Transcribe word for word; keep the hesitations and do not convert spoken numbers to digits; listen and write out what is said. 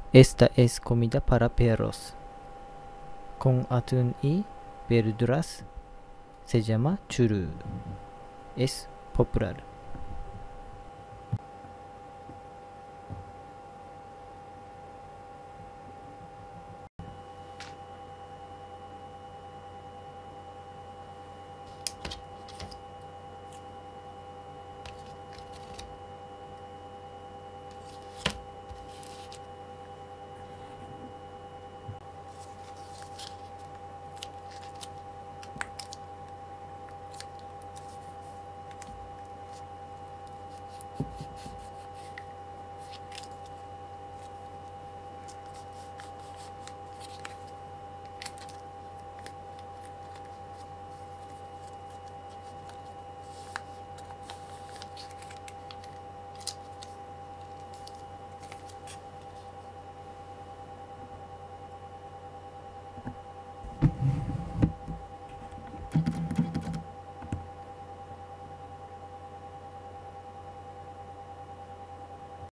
Esta es comida para perros. Con atún y verduras. Se llama churro. Es popular.